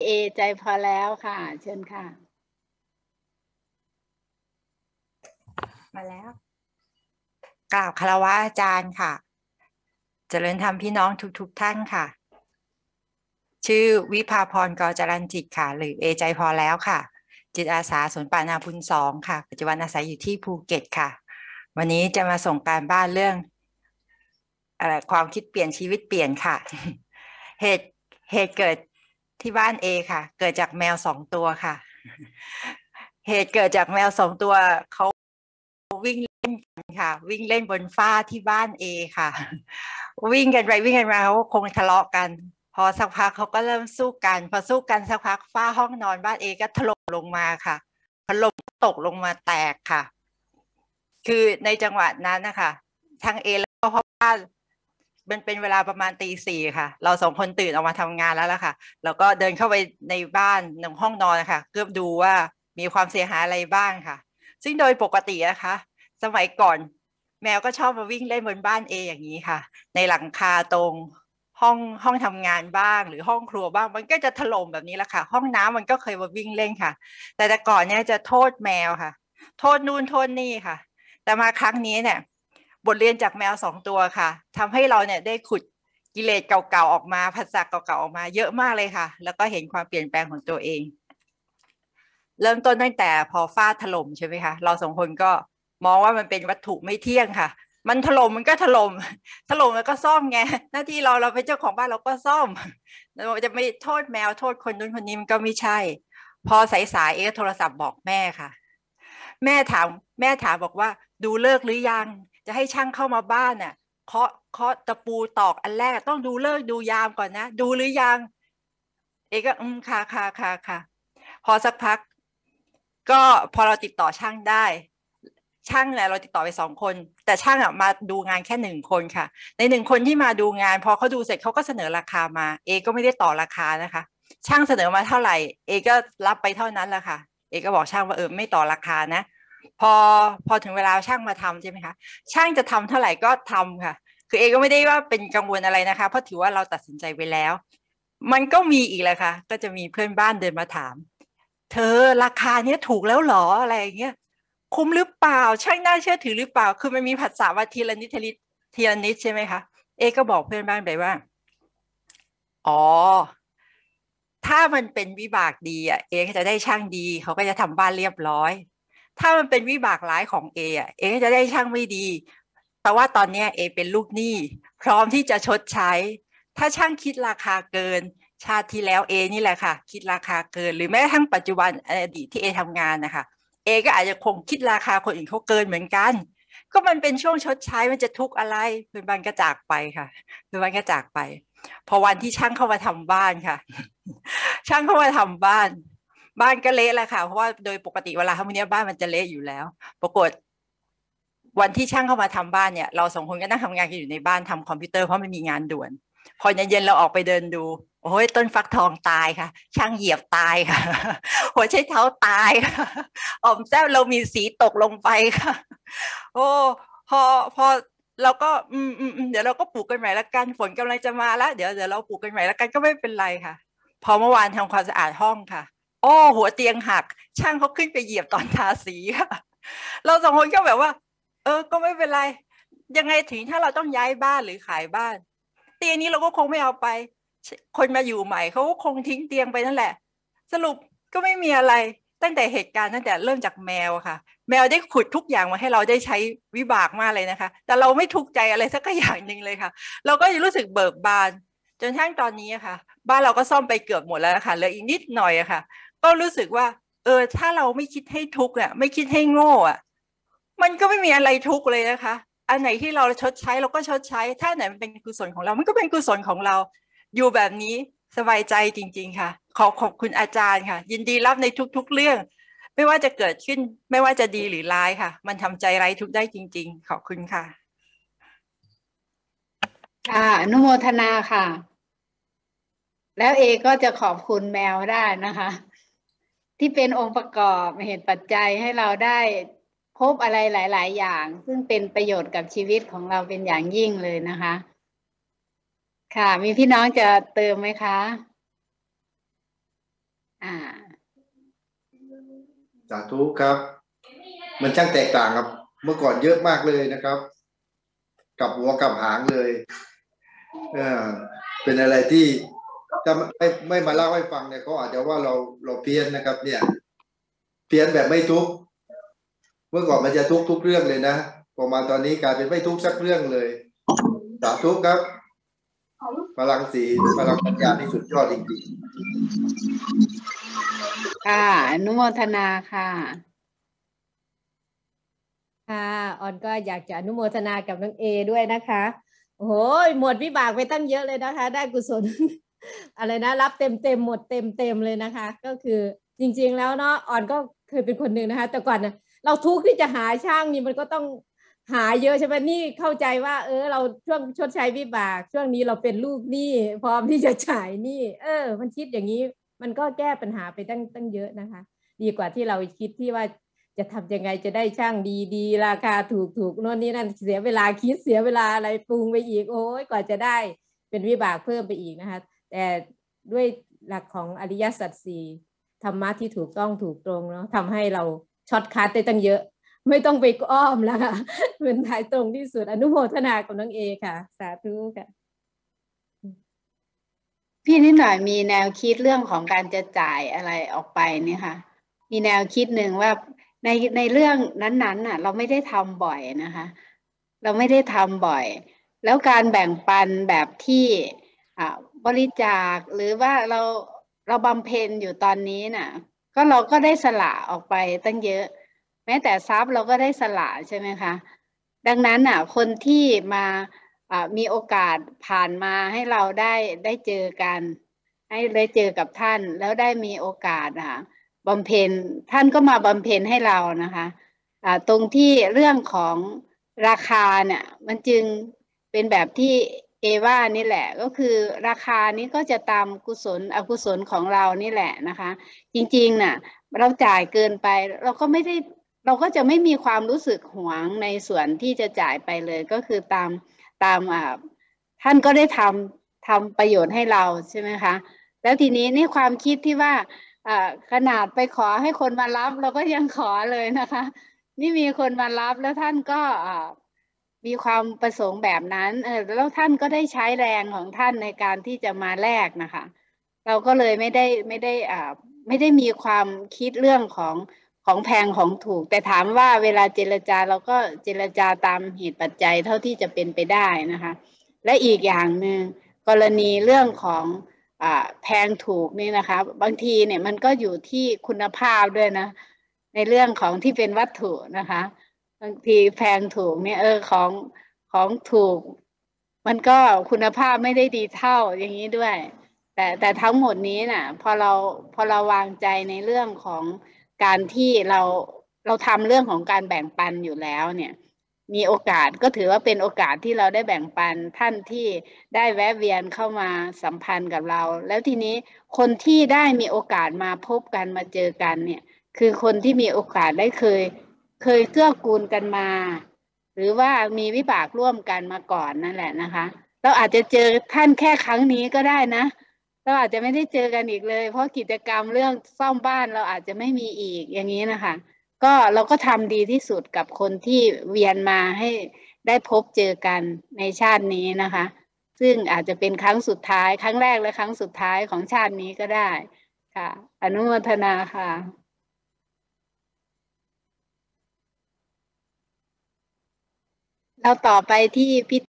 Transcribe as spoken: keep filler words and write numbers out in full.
เอใจพอแล้วค่ะเชิญค่ะมาแล้วกราบคารวะอาจารย์ค่ะเจริญธรรมพี่น้องทุกๆท่านค่ะชื่อวิภาพรกจรัญจิตค่ะหรือเอใจพอแล้วค่ะจิตอาสาสวนป่านาพุนสองค่ะปัจจุบันอาศัยอยู่ที่ภูเก็ตค่ะวันนี้จะมาส่งการบ้านเรื่องอะไรความคิดเปลี่ยนชีวิตเปลี่ยนค่ะเหตุเหตุเกิดที่บ้านเอค่ะเกิดจากแมวสองตัวค่ะเหตุเกิดจากแมวสองตัวเขาวิ่งค่ะวิ่งเล่นบนฝ้าที่บ้านเอค่ะวิ่งกันไปวิ่งกันมาเขาคงทะเลาะกันพอสักพักเขาก็เริ่มสู้กันพอสู้กันสักพักฝ้าห้องนอนบ้านเอก็ถล่มลงมาค่ะพัดลมตกลงมาแตกค่ะคือในจังหวะนั้นนะคะทั้งเอแล้วก็พ่อบ้านมันเป็นเวลาประมาณตีสี่ค่ะเราสองคนตื่นออกมาทำงานแล้วล่ะค่ะแล้วก็เดินเข้าไปในบ้านในห้องนอนนะคะเพื่อดูว่ามีความเสียหายอะไรบ้างค่ะซึ่งโดยปกตินะคะสมัยก่อนแมวก็ชอบมาวิ่งเล่นบนบ้านเออย่างนี้ค่ะในหลังคาตรงห้องห้องทำงานบ้างหรือห้องครัวบ้างมันก็จะถล่มแบบนี้แหละค่ะห้องน้ำมันก็เคยมาวิ่งเล่นค่ะแต่แต่ก่อนเนี่ยจะโทษแมวค่ะโทษนู่นโทษนี่ค่ะแต่มาครั้งนี้เนี่ยบทเรียนจากแมวสองตัวค่ะทำให้เราเนี่ยได้ขุดกิเลสเก่าๆออกมาภาษาเก่าๆออกมาเยอะมากเลยค่ะแล้วก็เห็นความเปลี่ยนแปลงของตัวเองเริ่มต้นตั้งแต่พอฟ้าถล่มใช่ไหมคะเราสองคนก็มองว่ามันเป็นวัตถุไม่เที่ยงค่ะมันถล่มมันก็ถล่มถล่มแล้วก็ซ่อมไงหน้าที่เราเราเป็นเจ้าของบ้านเราก็ซ่อมเราจะไม่โทษแมวโทษคนนู้นคนนี้มันก็ไม่ใช่พอสายๆเอ๊ะโทรศัพท์บอกแม่ค่ะแม่ถามแม่ถามบอกว่าดูเลิกหรือยังจะให้ช่างเข้ามาบ้านน่ะเคาะเคาะตะปูตอกอันแรกต้องดูเลิกดูยามก่อนนะดูหรือยังเอ๊ก็อืมค่ะค่ะค่ะค่ะพอสักพักก็พอเราติดต่อช่างได้ช่างเนี่ยเราติดต่อไปสองคนแต่ช่างอ่ะมาดูงานแค่หนึ่งคนค่ะในหนึ่งคนที่มาดูงานพอเขาดูเสร็จเขาก็เสนอราคามาเอก็ไม่ได้ต่อราคานะคะช่างเสนอมาเท่าไหร่เอก็รับไปเท่านั้นแหละค่ะเอก็บอกช่างว่าเออไม่ต่อราคานะพอพอถึงเวลาช่างมาทำใช่ไหมคะช่างจะทำเท่าไหร่ก็ทำค่ะคือเอก็ไม่ได้ว่าเป็นกังวลอะไรนะคะเพราะถือว่าเราตัดสินใจไปแล้วมันก็มีอีกแหละค่ะก็จะมีเพื่อนบ้านเดินมาถามเธอราคาเนี้ยถูกแล้วหรออะไรอย่างเงี้ยคุ้มหรือเปล่าใช่น่าเชื่อถือหรือเปล่าคือมันมีผัสสะว่าทีละนิดทีละนิดทีละนิดใช่ไหมคะเอก็บอกเพื่อนบ้านไปว่าอ๋อถ้ามันเป็นวิบากดีอ่ะเอก็จะได้ช่างดีเขาก็จะทำบ้านเรียบร้อยถ้ามันเป็นวิบากร้ายของเออ่ะเอก็จะได้ช่างไม่ดีแต่ว่าตอนนี้เอเป็นลูกหนี้พร้อมที่จะชดใช้ถ้าช่างคิดราคาเกินชาติที่แล้วเอนี่แหละค่ะคิดราคาเกินหรือแม้กระทั่งปัจจุบันอดีตที่เอทำงานนะคะเอก็อาจจะคงคิดราคาคนอื่นเขาเกินเหมือนกันก็มันเป็นช่วงชดใช้มันจะทุกข์อะไรเพื่อนบ้านก็จากไปค่ะเพื่อนบ้านก็จากไปพอวันที่ช่างเข้ามาทำบ้านค่ะช่างเข้ามาทำบ้านบ้านก็เละแหละค่ะเพราะว่าโดยปกติเวลาทำเนี้ยบ้านมันจะเละอยู่แล้วปรากฏวันที่ช่างเข้ามาทำบ้านเนี่ยเราสองคนก็นั่งทำงานกันอยู่ในบ้านทำคอมพิวเตอร์เพราะมันมีงานด่วนพอเย็นๆเราออกไปเดินดูโอ้ยต้นฟักทองตายค่ะช่างเหยียบตายค่ะหัวใช้เท้าตายค่ะอ่อมแซมเรามีสีตกลงไปค่ะโอ้พอพอเราก็อืมอืมเดี๋ยวเราก็ปลูกกันใหม่ละกันฝนกำลังจะมาแล้วเดี๋ยวเดี๋ยวเราปลูกกันใหม่ละกันก็ไม่เป็นไรค่ะพอเมื่อวานทำความสะอาดห้องค่ะโอ้หัวเตียงหักช่างเขาขึ้นไปเหยียบตอนทาสีค่ะเราสองคนก็แบบว่าเออก็ไม่เป็นไรยังไงถึงถ้าเราต้องย้ายบ้านหรือขายบ้านเตียงนี้เราก็คงไม่เอาไปคนมาอยู่ใหม่เขาก็คงทิ้งเตียงไปนั่นแหละสรุปก็ไม่มีอะไรตั้งแต่เหตุการณ์ตั้งแต่เริ่มจากแมวค่ะแมวได้ขุดทุกอย่างมาให้เราได้ใช้วิบากมากเลยนะคะแต่เราไม่ทุกข์ใจอะไรสักอย่างหนึ่งเลยค่ะเราก็รู้สึกเบิกบานจนทั้งตอนนี้ค่ะบ้านเราก็ซ่อมไปเกือบหมดแล้วค่ะเหลืออีกนิดหน่อยอะค่ะก็รู้สึกว่าเออถ้าเราไม่คิดให้ทุกข์อ่ะไม่คิดให้โง่อ่ะมันก็ไม่มีอะไรทุกข์เลยนะคะอันไหนที่เราชดใช้เราก็ชดใช้ถ้าไหนมันเป็นกุศลของเรามันก็เป็นกุศลของเราอยู่แบบนี้สบายใจจริงๆค่ะขอขอบคุณอาจารย์ค่ะยินดีรับในทุกๆเรื่องไม่ว่าจะเกิดขึ้นไม่ว่าจะดีหรือร้ายค่ะมันทำใจไร้ทุกข์ได้จริงๆขอบคุณค่ะค่ะอนุโมทนาค่ะแล้วเอก็จะขอบคุณแมวได้นะคะที่เป็นองค์ประกอบเหตุปัจจัยให้เราได้พบอะไรหลายๆอย่างซึ่งเป็นประโยชน์กับชีวิตของเราเป็นอย่างยิ่งเลยนะคะค่ะมีพี่น้องจะเติมไหมคะสาธุครับ มันช่างแตกต่างครับเมื่อก่อนเยอะมากเลยนะครับกลับหัวกลับหางเลยเออเป็นอะไรที่ถ้าไม่ไม่มาเล่าให้ฟังเนี่ยเขาอาจจะว่าเราเราเพี้ยนนะครับ เนี่ยเพี้ยนแบบไม่ทุกข์เมื่อก่อนมันจะทุกข์ทุกเรื่องเลยนะพอมาตอนนี้กลายเป็นไม่ทุกข์สักเรื่องเลยสาธุครับพลังสีพลังปัญญาที่สุดยอดจริงๆค่ะอนุโมทนาค่ะค่ะออนก็อยากจะอนุโมทนากับน้องเอด้วยนะคะโอ้โหหมดวิบากไปตั้งเยอะเลยนะคะได้กุศล อะไรนะรับเต็มเต็มหมดเต็มเต็มเลยนะคะ ก็คือจริงๆแล้วเนาะออนก็เคยเป็นคนหนึ่งนะคะแต่ก่อนนะเราทุกข์ที่จะหาช่างนี่มันก็ต้องหาเยอะใช่ไหมนี่เข้าใจว่าเออเราช่วงชดใช้วิบากช่วงนี้เราเป็นลูกหนี้พร้อมที่จะจ่ายหนี้เออมันคิดอย่างนี้มันก็แก้ปัญหาไปตั้งตั้งเยอะนะคะดีกว่าที่เราคิดที่ว่าจะทำยังไงจะได้ช่างดีๆราคาถูกๆโน่นนี่นั่นเสียเวลาคิดเสียเวลาอะไรปรุงไปอีกโอ้ยกว่าจะได้เป็นวิบากเพิ่มไปอีกนะคะแต่ด้วยหลักของอริยสัจสี่ธรรมะที่ถูกต้องถูกตรงเนาะทำให้เราช็อตคัทได้ตั้งเยอะไม่ต้องไปอ้อมแล้วค่ะเป็นทายตรงที่สุดอนุโมทนากับน้องเอค่ะสาธุค่ะพี่นิดหน่อยมีแนวคิดเรื่องของการจะจ่ายอะไรออกไปเนี่ยค่ะมีแนวคิดหนึ่งว่าในในเรื่องนั้นๆน่ะเราไม่ได้ทำบ่อยนะคะเราไม่ได้ทำบ่อยแล้วการแบ่งปันแบบที่อ่าบริจาคหรือว่าเราเราบำเพ็ญอยู่ตอนนี้น่ะก็เราก็ได้สละออกไปตั้งเยอะแม้แต่ทรัพย์เราก็ได้สละใช่ไหมคะดังนั้นน่ะคนที่มามีโอกาสผ่านมาให้เราได้ได้เจอกันให้ได้เจอกับท่านแล้วได้มีโอกาสค่ะบำเพ็ญท่านก็มาบำเพ็ญให้เรานะคะอ่าตรงที่เรื่องของราคาเนี่ยมันจึงเป็นแบบที่เอว่านี่แหละก็คือราคานี้ก็จะตามกุศลอกุศลของเรานี่แหละนะคะจริงๆน่ะเราจ่ายเกินไปเราก็ไม่ได้เราก็จะไม่มีความรู้สึกหวงในส่วนที่จะจ่ายไปเลยก็คือตามตามอ่าท่านก็ได้ทำทำประโยชน์ให้เราใช่ไหมคะแล้วทีนี้นี่ความคิดที่ว่าขนาดไปขอให้คนมารับเราก็ยังขอเลยนะคะนี่มีคนมารับแล้วท่านก็มีความประสงค์แบบนั้นเออแล้วท่านก็ได้ใช้แรงของท่านในการที่จะมาแลกนะคะเราก็เลยไม่ได้ไม่ได้อ่าไม่ได้มีความคิดเรื่องของของแพงของถูกแต่ถามว่าเวลาเจรจาเราก็เจรจาตามเหตุปัจจัยเท่าที่จะเป็นไปได้นะคะและอีกอย่างหนึ่งกรณีเรื่องของอ่าแพงถูกนี่นะคะบางทีเนี่ยมันก็อยู่ที่คุณภาพด้วยนะในเรื่องของที่เป็นวัตถุนะคะบางทีแพงถูกเนี่ยเออของของถูกมันก็คุณภาพไม่ได้ดีเท่าอย่างนี้ด้วยแต่แต่ทั้งหมดนี้น่ะพอเราพอเราวางใจในเรื่องของการที่เราเราทำเรื่องของการแบ่งปันอยู่แล้วเนี่ยมีโอกาสก็ถือว่าเป็นโอกาสที่เราได้แบ่งปันท่านที่ได้แวะเวียนเข้ามาสัมพันธ์กับเราแล้วทีนี้คนที่ได้มีโอกาสมาพบกันมาเจอกันเนี่ยคือคนที่มีโอกาสได้เคยเคยเกื้อกูลกันมาหรือว่ามีวิบากร่วมกันมาก่อนนั่นแหละนะคะเราอาจจะเจอท่านแค่ครั้งนี้ก็ได้นะเราอาจจะไม่ได้เจอกันอีกเลยเพราะกิจกรรมเรื่องซ่อมบ้านเราอาจจะไม่มีอีกอย่างนี้นะคะก็เราก็ทำดีที่สุดกับคนที่เวียนมาให้ได้พบเจอกันในชาตินี้นะคะซึ่งอาจจะเป็นครั้งสุดท้ายครั้งแรกและครั้งสุดท้ายของชาตินี้ก็ได้ค่ะอนุโมทนาค่ะเราต่อไปที่พิ